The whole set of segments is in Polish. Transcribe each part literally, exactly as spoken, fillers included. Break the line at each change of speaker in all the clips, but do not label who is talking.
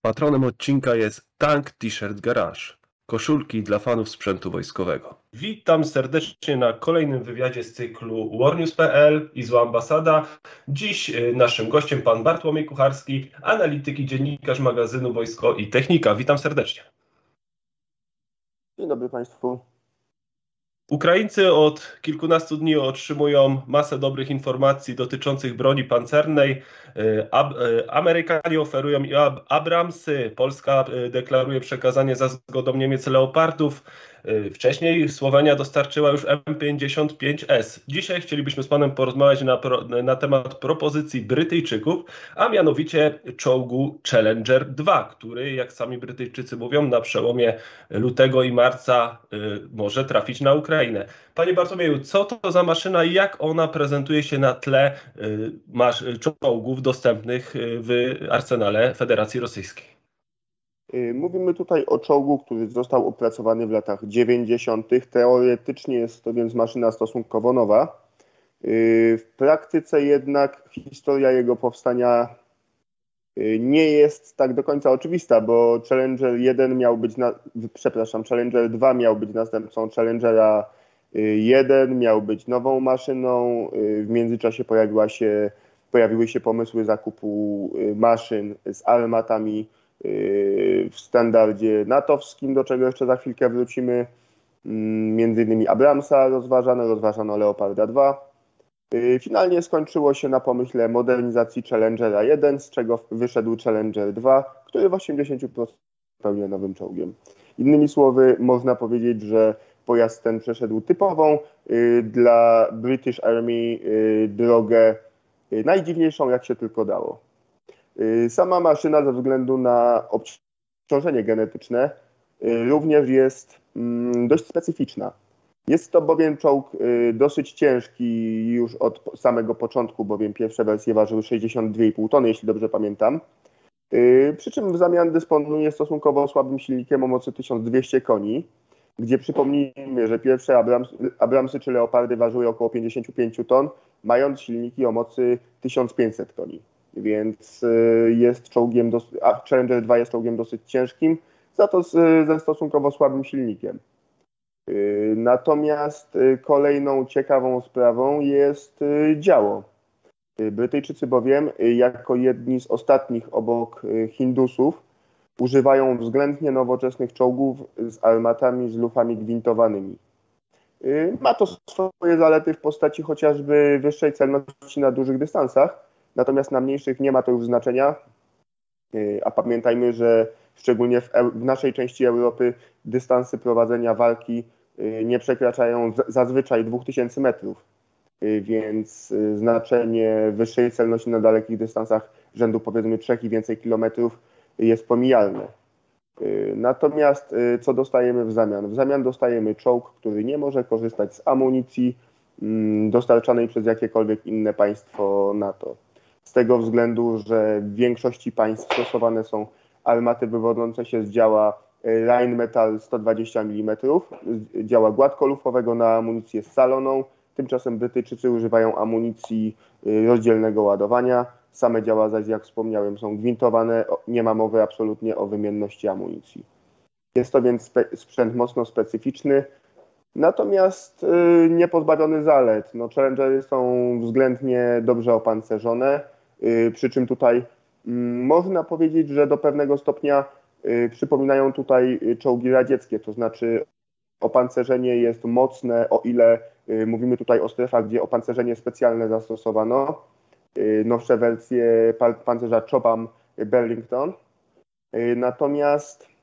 Patronem odcinka jest Tank T-shirt Garage, koszulki dla fanów sprzętu wojskowego. Witam serdecznie na kolejnym wywiadzie z cyklu warnews kropka p l i Zła Ambasada. Dziś naszym gościem pan Bartłomiej Kucharski, analityk i dziennikarz magazynu Wojsko i Technika. Witam serdecznie.
Dzień dobry Państwu.
Ukraińcy od kilkunastu dni otrzymują masę dobrych informacji dotyczących broni pancernej. Amerykanie oferują Abramsy, Polska deklaruje przekazanie za zgodą Niemiec Leopardów. Wcześniej Słowenia dostarczyła już M pięćdziesiąt pięć S. Dzisiaj chcielibyśmy z Panem porozmawiać na, na temat propozycji Brytyjczyków, a mianowicie czołgu Challenger dwa, który, jak sami Brytyjczycy mówią, na przełomie lutego i marca y, może trafić na Ukrainę. Panie Bartłomieju, co to za maszyna i jak ona prezentuje się na tle y, masz, czołgów dostępnych w arsenale Federacji Rosyjskiej?
Mówimy tutaj o czołgu, który został opracowany w latach dziewięćdziesiątych. Teoretycznie jest to więc maszyna stosunkowo nowa. W praktyce jednak historia jego powstania nie jest tak do końca oczywista, bo Challenger jeden miał być, na, przepraszam, Challenger dwa miał być następcą Challengera jeden, miał być nową maszyną. W międzyczasie pojawiła się, pojawiły się pomysły zakupu maszyn z armatami w standardzie natowskim, do czego jeszcze za chwilkę wrócimy. Między innymi Abramsa rozważano, rozważano Leoparda dwa. Finalnie skończyło się na pomyśle modernizacji Challengera jeden, z czego wyszedł Challenger dwa, który w osiemdziesięciu procentach pełni nowym czołgiem. Innymi słowy, można powiedzieć, że pojazd ten przeszedł typową dla British Army drogę najdziwniejszą, jak się tylko dało. Sama maszyna ze względu na obciążenie genetyczne również jest dość specyficzna. Jest to bowiem czołg dosyć ciężki już od samego początku, bowiem pierwsze wersje ważyły sześćdziesiąt dwie i pół tony, jeśli dobrze pamiętam. Przy czym w zamian dysponuje stosunkowo słabym silnikiem o mocy tysiąc dwieście koni, gdzie przypomnijmy, że pierwsze Abrams, Abramsy czy Leopardy ważyły około pięćdziesiąt pięć ton, mając silniki o mocy tysiąc pięćset koni. Więc jest czołgiem, dos- a Challenger dwa jest czołgiem dosyć ciężkim, za to z, ze stosunkowo słabym silnikiem. Natomiast kolejną ciekawą sprawą jest działo. Brytyjczycy bowiem, jako jedni z ostatnich obok Hindusów, używają względnie nowoczesnych czołgów z armatami, z lufami gwintowanymi. Ma to swoje zalety w postaci chociażby wyższej celności na dużych dystansach, natomiast na mniejszych nie ma to już znaczenia, a pamiętajmy, że szczególnie w, w naszej części Europy dystanse prowadzenia walki nie przekraczają zazwyczaj dwóch tysięcy metrów, więc znaczenie wyższej celności na dalekich dystansach rzędu powiedzmy trzech i więcej kilometrów jest pomijalne. Natomiast co dostajemy w zamian? W zamian dostajemy czołg, który nie może korzystać z amunicji dostarczanej przez jakiekolwiek inne państwo NATO. Z tego względu, że w większości państw stosowane są armaty wywodzące się z działa Rheinmetall sto dwadzieścia milimetrów, działa gładkolufowego na amunicję scaloną. Tymczasem Brytyjczycy używają amunicji rozdzielnego ładowania. Same działa zaś, jak wspomniałem, są gwintowane, nie ma mowy absolutnie o wymienności amunicji. Jest to więc sprzęt mocno specyficzny, natomiast yy, nie pozbawiony zalet. No, Challengery są względnie dobrze opancerzone, yy, przy czym tutaj yy, można powiedzieć, że do pewnego stopnia yy, przypominają tutaj czołgi radzieckie, to znaczy opancerzenie jest mocne, o ile yy, mówimy tutaj o strefach, gdzie opancerzenie specjalne zastosowano. Yy, nowsze wersje pan pancerza Chobham Burlington. Yy, natomiast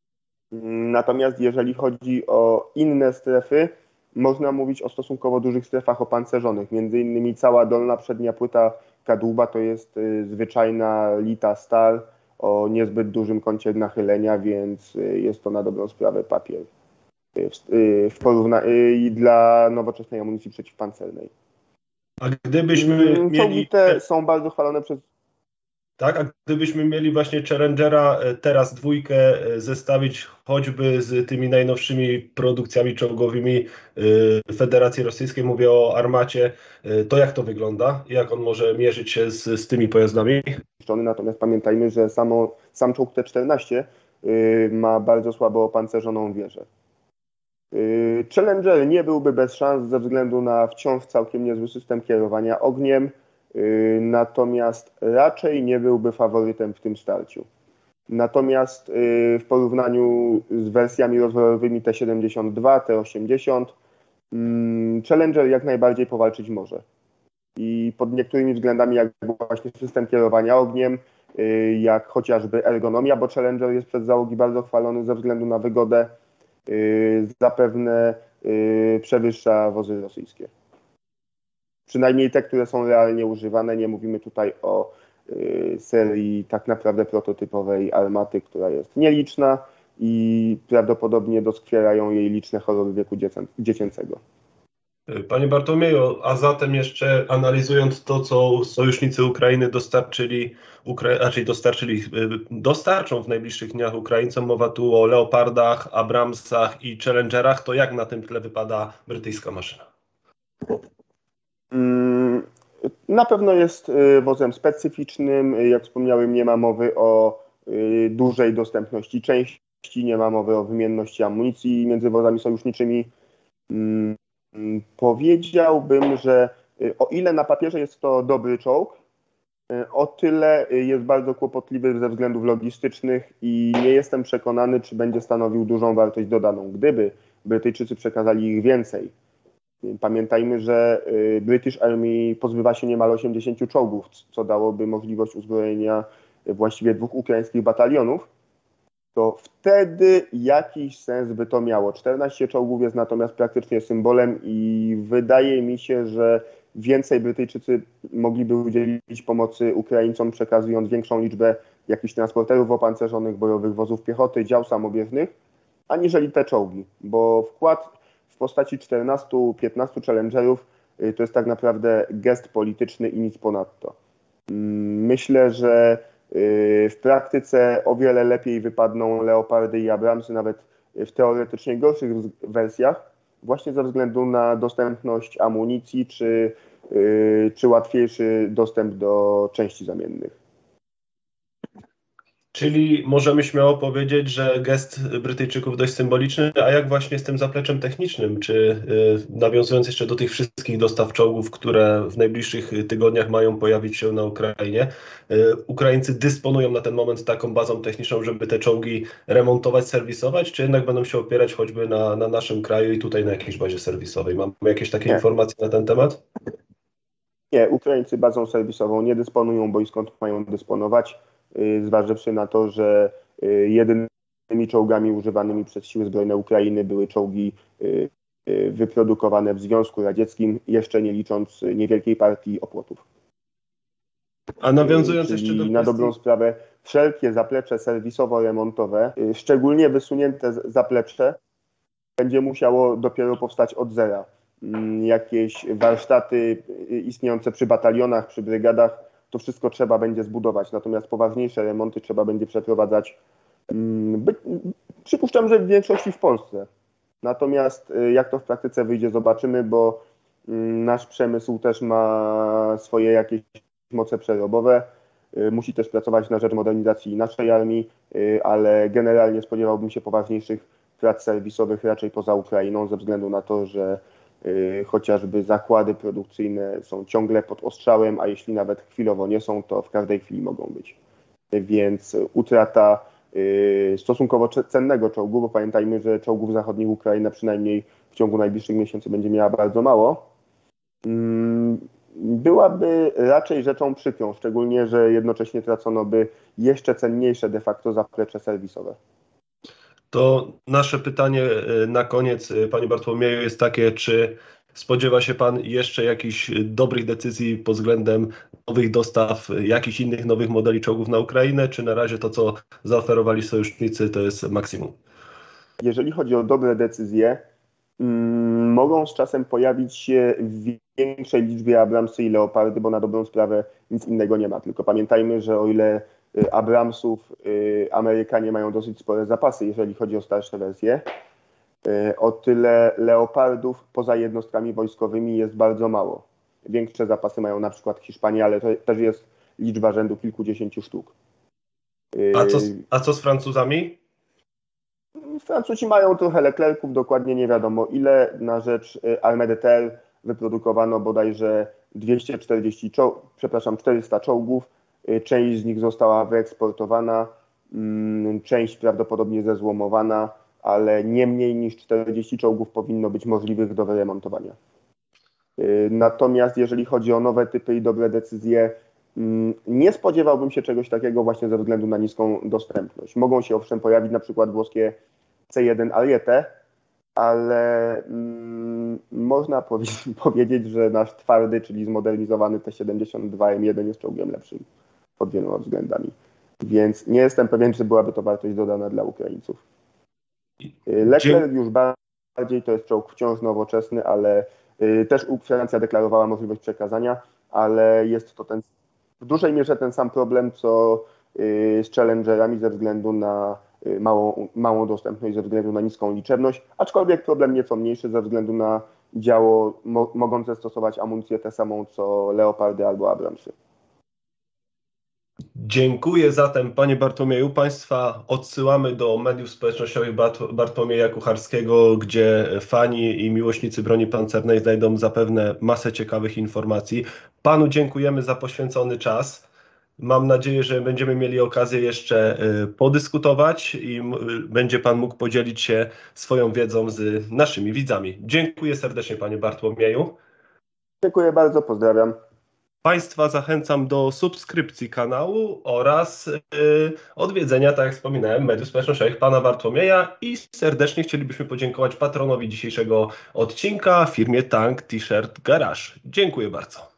Natomiast jeżeli chodzi o inne strefy, można mówić o stosunkowo dużych strefach opancerzonych. Między innymi cała dolna przednia płyta kadłuba to jest y, zwyczajna lita stal o niezbyt dużym kącie nachylenia, więc y, jest to na dobrą sprawę papier y, w porówna- y, dla nowoczesnej amunicji przeciwpancernej.
A gdybyśmy
Czołgi
mieli...
te są bardzo chwalone przez...
Tak, a gdybyśmy mieli właśnie Challengera, teraz dwójkę zestawić choćby z tymi najnowszymi produkcjami czołgowymi Federacji Rosyjskiej, mówię o Armacie, to jak to wygląda? Jak on może mierzyć się z, z tymi pojazdami?
Natomiast pamiętajmy, że samo, sam czołg T czternaście yy, ma bardzo słabo opancerzoną wieżę. Yy, Challenger nie byłby bez szans ze względu na wciąż całkiem niezły system kierowania ogniem, yy, natomiast raczej nie byłby faworytem w tym starciu. Natomiast yy, w porównaniu z wersjami rozwojowymi T siedemdziesiąt dwa, T osiemdziesiąt, yy, Challenger jak najbardziej powalczyć może. I pod niektórymi względami, jak właśnie system kierowania ogniem, yy, jak chociażby ergonomia, bo Challenger jest przez załogi bardzo chwalony ze względu na wygodę, Yy, zapewne yy, przewyższa wozy rosyjskie. Przynajmniej te, które są realnie używane. Nie mówimy tutaj o yy, serii tak naprawdę prototypowej Armaty, która jest nieliczna i prawdopodobnie doskwierają jej liczne choroby wieku dziecię dziecięcego.
Panie Bartłomieju, a zatem jeszcze analizując to, co sojusznicy Ukrainy dostarczyli, Ukra raczej dostarczyli, dostarczą w najbliższych dniach Ukraińcom, mowa tu o Leopardach, Abramsach i Challengerach, to jak na tym tle wypada brytyjska maszyna?
Na pewno jest wozem specyficznym. Jak wspomniałem, nie ma mowy o dużej dostępności części, nie ma mowy o wymienności amunicji między wozami sojuszniczymi. Powiedziałbym, że o ile na papierze jest to dobry czołg, o tyle jest bardzo kłopotliwy ze względów logistycznych i nie jestem przekonany, czy będzie stanowił dużą wartość dodaną. Gdyby Brytyjczycy przekazali ich więcej, pamiętajmy, że British Army pozbywa się niemal osiemdziesięciu czołgów, co dałoby możliwość uzbrojenia właściwie dwóch ukraińskich batalionów, to wtedy jakiś sens by to miało. czternaście czołgów jest natomiast praktycznie symbolem i wydaje mi się, że więcej Brytyjczycy mogliby udzielić pomocy Ukraińcom, przekazując większą liczbę jakichś transporterów opancerzonych, bojowych wozów piechoty, dział samobieżnych, aniżeli te czołgi, bo wkład w postaci czternastu piętnastu Challengerów to jest tak naprawdę gest polityczny i nic ponadto. Myślę, że w praktyce o wiele lepiej wypadną Leopardy i Abramsy, nawet w teoretycznie gorszych wersjach, właśnie ze względu na dostępność amunicji czy, czy łatwiejszy dostęp do części zamiennych.
Czyli możemy śmiało powiedzieć, że gest Brytyjczyków dość symboliczny, a jak właśnie z tym zapleczem technicznym? Czy nawiązując jeszcze do tych wszystkich dostaw czołgów, które w najbliższych tygodniach mają pojawić się na Ukrainie, Ukraińcy dysponują na ten moment taką bazą techniczną, żeby te czołgi remontować, serwisować, czy jednak będą się opierać choćby na, na naszym kraju i tutaj na jakiejś bazie serwisowej? Mamy jakieś takie nie. informacje na ten temat?
Nie, Ukraińcy bazą serwisową nie dysponują, bo i skąd mają dysponować? Zważywszy na to, że jedynymi czołgami używanymi przez siły zbrojne Ukrainy były czołgi wyprodukowane w Związku Radzieckim, jeszcze nie licząc niewielkiej partii opłotów.
A nawiązując
Czyli
jeszcze do
na
kwestii...
dobrą sprawę, wszelkie zaplecze serwisowo-remontowe, szczególnie wysunięte zaplecze, będzie musiało dopiero powstać od zera. Jakieś warsztaty istniejące przy batalionach, przy brygadach, to wszystko trzeba będzie zbudować, natomiast poważniejsze remonty trzeba będzie przeprowadzać, by, przypuszczam, że w większości w Polsce. Natomiast jak to w praktyce wyjdzie, zobaczymy, bo nasz przemysł też ma swoje jakieś moce przerobowe, musi też pracować na rzecz modernizacji naszej armii, ale generalnie spodziewałbym się poważniejszych prac serwisowych raczej poza Ukrainą, ze względu na to, że chociażby zakłady produkcyjne są ciągle pod ostrzałem, a jeśli nawet chwilowo nie są, to w każdej chwili mogą być. Więc utrata stosunkowo cennego czołgu, bo pamiętajmy, że czołgów zachodnich Ukraina przynajmniej w ciągu najbliższych miesięcy będzie miała bardzo mało, byłaby raczej rzeczą przykrą, szczególnie, że jednocześnie tracono by jeszcze cenniejsze de facto zaplecze serwisowe.
To nasze pytanie na koniec, panie Bartłomieju, jest takie, czy spodziewa się pan jeszcze jakichś dobrych decyzji pod względem nowych dostaw, jakichś innych nowych modeli czołgów na Ukrainę, czy na razie to, co zaoferowali sojusznicy, to jest maksimum?
Jeżeli chodzi o dobre decyzje, mm, mogą z czasem pojawić się w większej liczbie Abramsy i Leopardy, bo na dobrą sprawę nic innego nie ma. Tylko pamiętajmy, że o ile y, Abramsów y, Amerykanie mają dosyć spore zapasy, jeżeli chodzi o starsze wersje, y, o tyle Leopardów poza jednostkami wojskowymi jest bardzo mało. Większe zapasy mają na przykład Hiszpanie, ale to też jest liczba rzędu kilkudziesięciu sztuk.
A co, z- a co z Francuzami?
Francuzi mają trochę Leclerców, dokładnie nie wiadomo ile. Na rzecz Armée de Terre wyprodukowano bodajże dwieście czterdzieści czoł- przepraszam, czterysta czołgów. Część z nich została wyeksportowana, mm, część prawdopodobnie zezłomowana, ale nie mniej niż czterdzieści czołgów powinno być możliwych do wyremontowania. Natomiast jeżeli chodzi o nowe typy i dobre decyzje, nie spodziewałbym się czegoś takiego właśnie ze względu na niską dostępność. Mogą się owszem pojawić na przykład włoskie C jeden Ariete, ale mm, można powie powiedzieć, że nasz twardy, czyli zmodernizowany T siedemdziesiąt dwa M jeden jest czołgiem lepszym pod wieloma względami. Więc nie jestem pewien, czy byłaby to wartość dodana dla Ukraińców. Leclerc już bardziej to jest czołg wciąż nowoczesny, ale y, też Francja deklarowała możliwość przekazania, ale jest to ten, w dużej mierze ten sam problem, co y, z Challengerami ze względu na y, małą, małą dostępność, ze względu na niską liczebność, aczkolwiek problem nieco mniejszy ze względu na działo mo mogące stosować amunicję tę samą, co Leopardy albo Abramsy.
Dziękuję zatem, panie Bartłomieju. Państwa odsyłamy do mediów społecznościowych Bart Bartłomieja Kucharskiego, gdzie fani i miłośnicy broni pancernej znajdą zapewne masę ciekawych informacji. Panu dziękujemy za poświęcony czas. Mam nadzieję, że będziemy mieli okazję jeszcze podyskutować i będzie pan mógł podzielić się swoją wiedzą z naszymi widzami. Dziękuję serdecznie, panie Bartłomieju.
Dziękuję bardzo, pozdrawiam.
Państwa zachęcam do subskrypcji kanału oraz yy, odwiedzenia, tak jak wspominałem, mediów społecznościowych pana Bartłomieja i serdecznie chcielibyśmy podziękować patronowi dzisiejszego odcinka, firmie Tank T-Shirt Garage. Dziękuję bardzo.